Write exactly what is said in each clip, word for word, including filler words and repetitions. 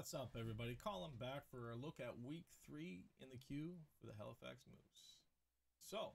What's up, everybody? Colin back for a look at week three in the queue for the Halifax Moose. So,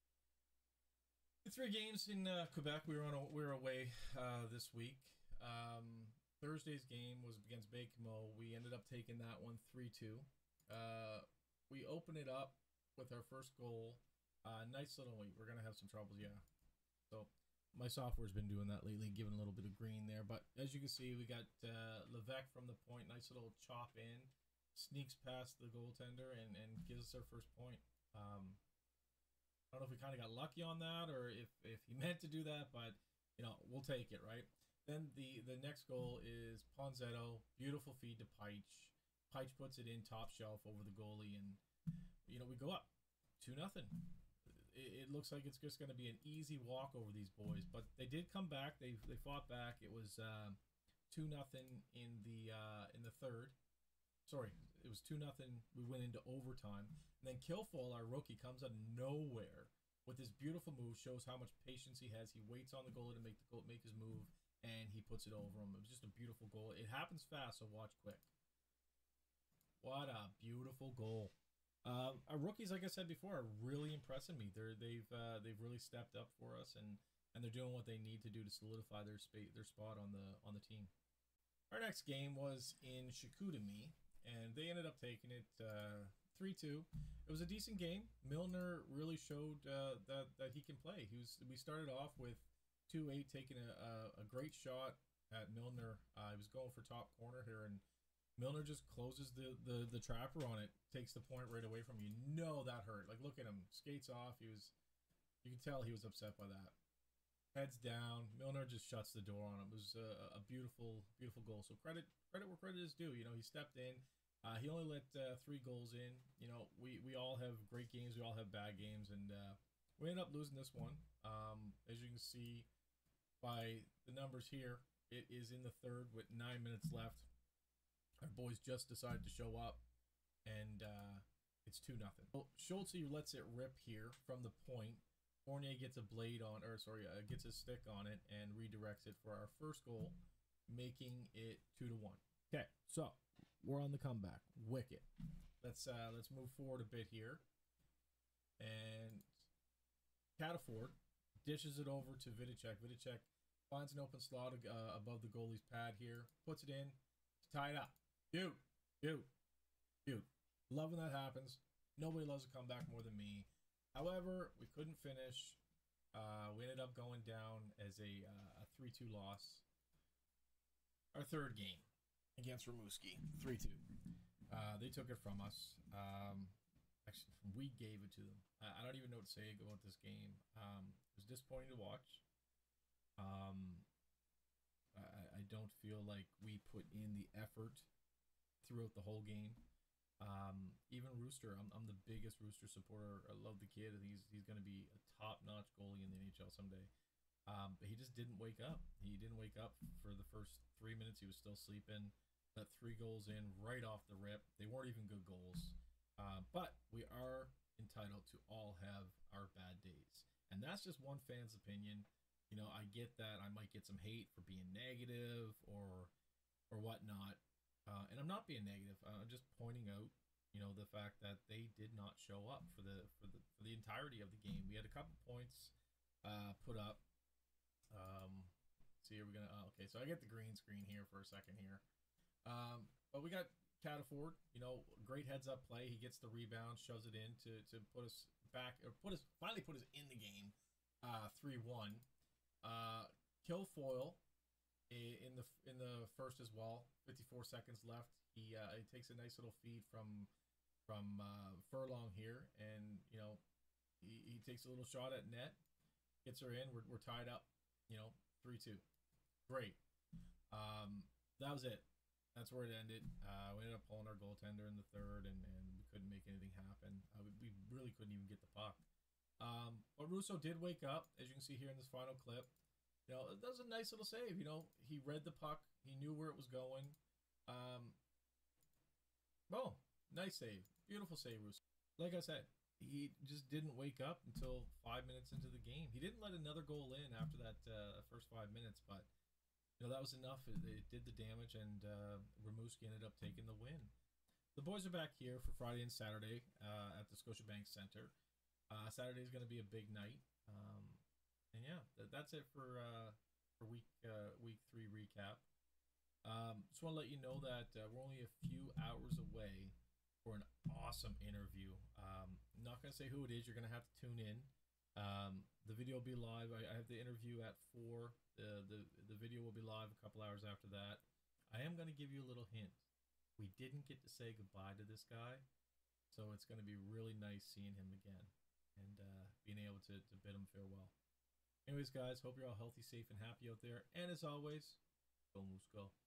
three games in uh, Quebec. We were on a, we were away uh, this week. Um, Thursday's game was against Bakemo. We ended up taking that one three two. Uh, we open it up with our first goal. Uh, nice little wait. We're gonna have some troubles, yeah. So. My software's been doing that lately, giving a little bit of green there. But as you can see, we got uh, Levesque from the point. Nice little chop in. Sneaks past the goaltender and, and gives us our first point. Um, I don't know if we kind of got lucky on that or if, if he meant to do that, but, you know, we'll take it, right? Then the, the next goal is Ponzetto. Beautiful feed to Peich. Peich puts it in top shelf over the goalie, and, you know, we go up two nothing. It looks like it's just going to be an easy walk over these boys, but they did come back. They they fought back. It was uh, two nothing in the uh, in the third. Sorry, it was two nothing. We went into overtime, and then Kilfoyle, our rookie, comes out of nowhere with this beautiful move. Shows how much patience he has. He waits on the goalie to make the goal, make his move, and he puts it over him. It was just a beautiful goal. It happens fast, so watch quick. What a beautiful goal. Uh, our rookies, like I said before, are really impressing me. They're they've uh, they've really stepped up for us, and and they're doing what they need to do to solidify their space their spot on the on the team. Our next game was in Chicoutimi, and they ended up taking it uh, three two. It was a decent game. Milner really showed uh, that that he can play. He was we started off with two eight taking a, a a great shot at Milner. Uh, he was going for top corner here, and Milner just closes the, the, the trapper on it, takes the point right away from you. You know that hurt. Like, look at him. Skates off. He was, you can tell he was upset by that. Heads down. Milner just shuts the door on him. It was a, a beautiful, beautiful goal. So credit credit where credit is due. You know, he stepped in. Uh, he only let uh, three goals in. You know, we, we all have great games. We all have bad games. And uh, we ended up losing this one. Um, as you can see by the numbers here, it is in the third with nine minutes left. Our boys just decided to show up, and uh, it's two nothing. Well, Schultze lets it rip here from the point. Fournier gets a blade on, or sorry, uh, gets a stick on it and redirects it for our first goal, making it two to one. Okay, so we're on the comeback. Wicked. Let's uh, let's move forward a bit here, and Cataford dishes it over to Vidicek. Vidicek finds an open slot uh, above the goalie's pad here, puts it in to tie it up. Dude, dude, dude. Love when that happens. Nobody loves a comeback more than me. However, we couldn't finish. Uh, we ended up going down as a uh, a three two loss. Our third game against Rimouski, three two. Uh, they took it from us. Um, actually, we gave it to them. I, I don't even know what to say about this game. Um, it was disappointing to watch. Um, I, I don't feel like we put in the effort throughout the whole game. Um, even Rooster, I'm, I'm the biggest Rooster supporter. I love the kid. He's he's going to be a top-notch goalie in the N H L someday. Um, but he just didn't wake up. He didn't wake up for the first three minutes. He was still sleeping. Let three goals in right off the rip. They weren't even good goals. Uh, but we are entitled to all have our bad days. And that's just one fan's opinion. You know, I get that I might get some hate for being negative or or whatnot. Uh, and I'm not being negative. Uh, I'm just pointing out, you know, the fact that they did not show up for the for the for the entirety of the game. We had a couple points uh, put up. Um, see, here we're gonna. Oh, okay, so I get the green screen here for a second here. Um, but we got Cataford. You know, great heads up play. He gets the rebound, shoves it in to to put us back, or put us finally put us in the game. Uh, three one. Uh, Kilfoyle in the in the first as well. fifty-four seconds left. He uh, he takes a nice little feed from from uh, Furlong here, and you know he, he takes a little shot at net, gets her in. We're we're tied up, you know, three two. Great. Um, that was it. That's where it ended. Uh, we ended up pulling our goaltender in the third, and, and we couldn't make anything happen. Uh, we, we really couldn't even get the puck. Um, but Russo did wake up, as you can see here in this final clip. You know, that was a nice little save. You know, he read the puck. He knew where it was going. Um, oh, nice save. Beautiful save, Russo. Like I said, he just didn't wake up until five minutes into the game. He didn't let another goal in after that uh, first five minutes, but you know, that was enough. It, it did the damage, and uh, Rimouski ended up taking the win. The boys are back here for Friday and Saturday uh, at the Scotiabank Center. Uh, Saturday is going to be a big night, um, and yeah, th- that's it for uh, for week uh, week three recap. Um, just want to let you know that uh, we're only a few hours away for an awesome interview. Um, I'm not going to say who it is. You're going to have to tune in. Um, the video will be live. I, I have the interview at four. The, the the video will be live a couple hours after that. I am going to give you a little hint. We didn't get to say goodbye to this guy, so it's going to be really nice seeing him again and uh, being able to, to bid him farewell. Anyways, guys, hope you're all healthy, safe, and happy out there. And as always, go Moose, go.